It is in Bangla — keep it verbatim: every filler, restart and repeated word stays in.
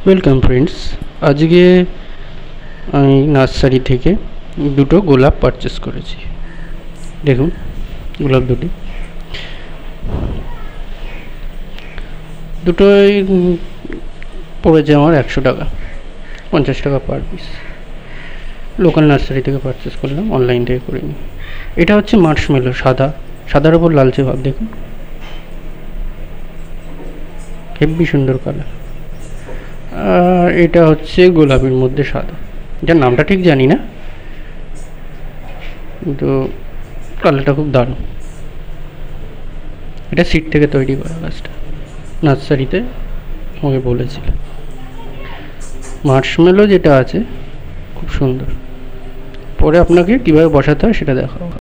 ওয়েলকাম ফ্রেন্ডস, আজকে আমি নার্সারি থেকে দুটো গোলাপ পারচেস করেছি। দেখুন গোলাপ দুটি, দুটোই পড়েছে আমার একশো টাকা, পঞ্চাশ টাকা পার পিস। লোকাল নার্সারি থেকে পারচেস করলাম, অনলাইন থেকে করিনি। এটা হচ্ছে মার্শমেলো, সাদা সাদার ওপর লালচে ভাব। দেখুন হেব্বি সুন্দর কালার। আর এটা হচ্ছে গোলাপের মধ্যে সাদা, যার নামটা ঠিক জানি না, কিন্তু কালারটা খুব দারুণ। এটা সিড থেকে তৈরি করা গাছটা, নার্সারিতে আমাকে বলেছিল। মার্শমেলো যেটা আছে খুব সুন্দর, পরে আপনাকে কীভাবে বসাতে হয় সেটা দেখাবো।